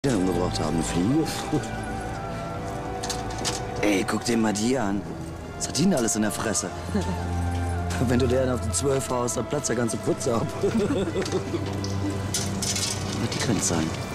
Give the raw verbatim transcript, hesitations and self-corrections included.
Die umgebracht haben, eine Fliege. Ey, guck dir mal die an. Was hat die denn alles in der Fresse? Wenn du der auf die zwölf haust, dann platzt der ganze Putz ab. Die könnte es sein.